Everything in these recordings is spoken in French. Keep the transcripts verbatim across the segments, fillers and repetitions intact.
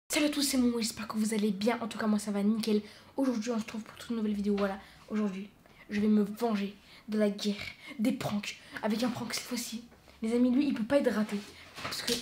Salut à tous, c'est Momo, j'espère que vous allez bien. En tout cas, moi ça va nickel. Aujourd'hui, on se retrouve pour toute une nouvelle vidéo. Voilà, aujourd'hui, je vais me venger de la guerre des pranks. Avec un prank cette fois-ci. Les amis, lui, il peut pas être raté. Parce que.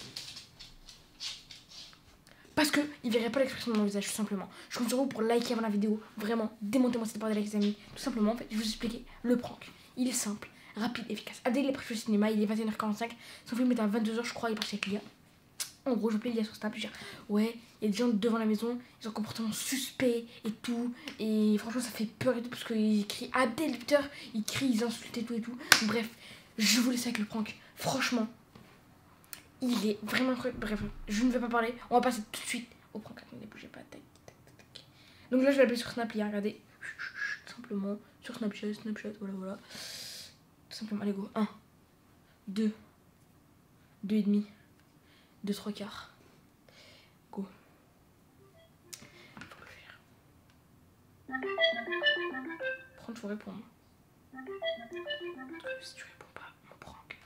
Parce que il verrait pas l'expression de mon visage, tout simplement. Je compte sur vous pour liker avant la vidéo. Vraiment, démontez-moi cette bordel, les amis. Tout simplement, en fait, je vais vous expliquer le prank. Il est simple, rapide, efficace. Abdel il est prévu au cinéma, il est vingt et une heures quarante-cinq. Son film est à vingt-deux heures, je crois, il est parti avec Lia. En gros, je plais Lia sur Snap, je dis ouais, il y a des gens devant la maison, ils ont un comportement suspect et tout. Et franchement, ça fait peur et tout parce qu'ils crient Abdel, Twitter, ils crient, ils insultent et tout et tout. Bref, je vous laisse avec le prank. Franchement, il est vraiment incroyable. Bref, je ne vais pas parler, on va passer tout de suite au prank. Attendez, bougez pas, tac, tac, tac, tac. Donc là, je vais l'appeler sur Snap, Lia, regardez. Tout simplement, sur Snapchat, Snapchat, voilà, voilà. Tout simplement, allez, go. un, deux, deux et demi. deux trois quarts. Go. Faut le faire. Prendre, faut répondre. Si tu réponds pas, mon prank.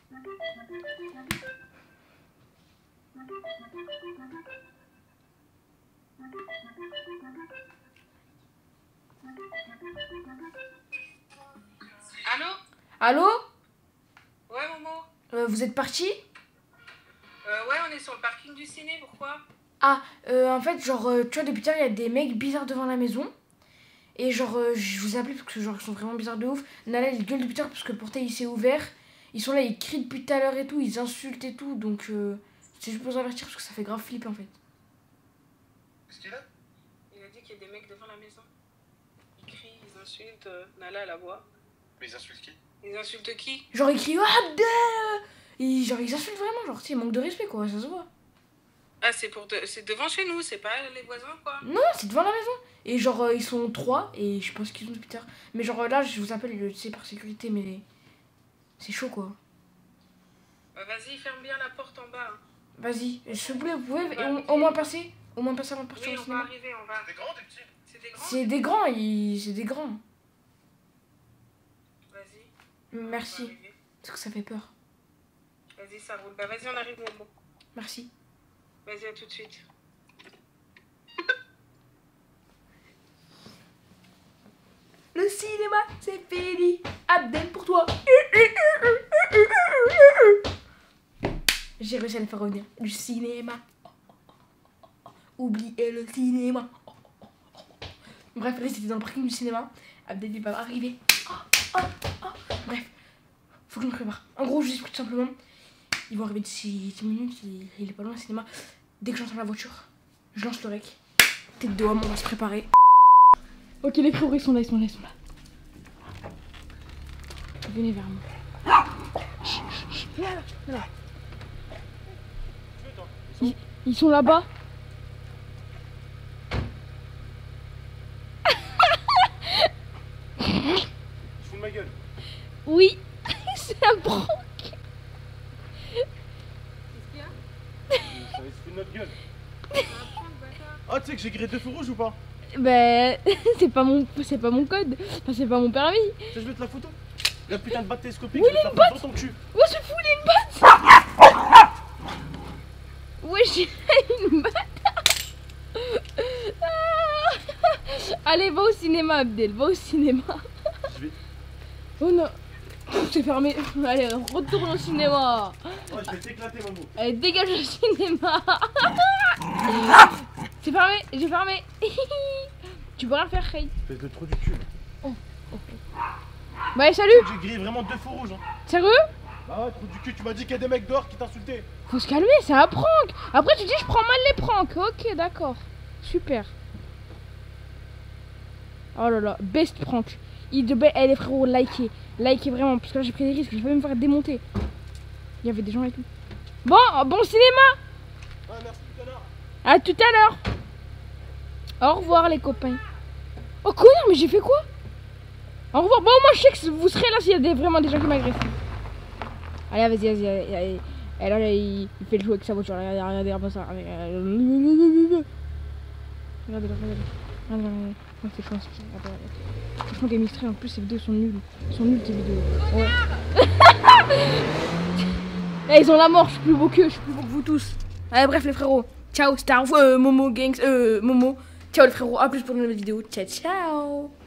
Allô? Allô? Ouais, Momo? euh, Vous êtes parti? Euh, ouais, on est sur le parking du ciné, pourquoi? Ah, euh, en fait, genre, euh, tu vois, depuis tard, il y a des mecs bizarres devant la maison. Et genre, euh, je vous ai appelé parce que genre, ils sont vraiment bizarres de ouf. Nala, il gueule depuis tard parce que le portail, il s'est ouvert. Ils sont là, ils crient depuis tout à l'heure et tout, ils insultent et tout. Donc, euh, c'est juste pour vous avertir parce que ça fait grave flipper, en fait. Qu'est-ce qu'il a? Il a dit qu'il y a des mecs devant la maison. Ils crient, ils insultent. euh, Nala la voix. Mais ils insultent qui? Ils insultent qui? Genre, ils crient oh, Abdel! Et genre, ils insultent vraiment, genre, tu sais, ils manquent de respect, quoi, ça se voit. Ah, c'est pour de... c'est devant chez nous, c'est pas les voisins, quoi. Non, c'est devant la maison. Et genre, euh, ils sont trois, et je pense qu'ils sont depuis tard. Mais genre, euh, là, je vous appelle, tu sais, par sécurité, mais c'est chaud, quoi. Bah, vas-y, ferme bien la porte en bas. Hein. Vas-y, s'il vous plaît, vous pouvez va au, au moins passer Au moins passer avant de partir Oui, au on va cinéma. arriver, on va. Des grands, des petits? C'est des grands? C'est des grands, ils... c'est des grands. Vas-y. on va Merci, arriver. parce que ça fait peur. Vas-y, ça roule. Bah, vas-y, on arrive, Momo. Merci. Vas-y, à tout de suite. Le cinéma, c'est fini. Abdel pour toi. J'ai réussi à le faire revenir. Du cinéma. Oubliez le cinéma. Bref, là c'était dans le parking du cinéma. Abdel il va arriver. Bref, faut que je me prépare. En gros, je vous explique tout simplement. Ils vont arriver d'ici dix minutes. Il, il est pas loin le cinéma. Dès que j'entends la voiture, je lance le rec. Tête de homme, on va se préparer. Ok, les frérots, ils sont là, ils sont là, ils sont là. Venez vers moi. Chut, chut, chut. Là, là, là. Ils, ils sont là-bas. Ils se foutent de ma gueule. Oui, c'est un prank. Qu'est-ce qu'il y a? Ils se foutent de notre gueule. Ah, tu sais que j'ai grillé deux feux rouges ou pas? Ben, c'est pas mon, c'est pas mon code. Enfin, c'est pas mon permis. Tu sais, je vais te la photo. La putain de batte télescopique, Oui, je vais te la une foutre dans ton cul. Oh, c'est fou, il a une batte. Wesh, il a une batte. Ah. Allez, va au cinéma, Abdel, va au cinéma. Je vais. Oh non, c'est fermé. Allez, retourne au cinéma. Oh, je vais t'éclater, Momo. Allez, dégage le cinéma. C'est fermé, j'ai fermé. Tu peux rien faire, Khay. Fais le trou du cul. Bah, allez, salut. J'ai grillé vraiment deux feux rouges. Hein. Sérieux? Ah ouais, trou du cul, tu m'as dit qu'il y a des mecs dehors qui t'insultaient. Faut se calmer, c'est un prank. Après, tu dis, je prends mal les pranks. Ok, d'accord. Super. Oh là là, best prank. Il devait, eh les frérots, likez. Likez vraiment, parce que là, j'ai pris des risques. Je vais me faire démonter. Il y avait des gens et tout. Bon, bon cinéma. Ah, merci tout à l'heure. À tout à l'heure. Au revoir, les copains. Oh, connard, mais j'ai fait quoi? Au revoir. Bon, moi, je sais que vous serez là s'il y a des, vraiment des gens qui m'agressent. Allez, vas-y, vas-y, allez, allez. Et là, là il, il fait le jeu avec sa voiture. Regardez, regardez, regardez ça. Regardez, regardez, regardez. Regardez, regardez. Ouais, c'est quoi, c'est regardez, regardez. Franchement, Game Extrait, en plus, ces vidéos sont nulles. Elles sont nulles, tes vidéos. Ouais. Eh, ils ont la mort, je suis plus beau qu'eux, je suis plus beau que vous tous. Allez, bref, les frérots. Ciao Star, euh, Momo Gangs, euh, Momo. Ciao les frérots, à plus pour une nouvelle vidéo. Ciao, ciao.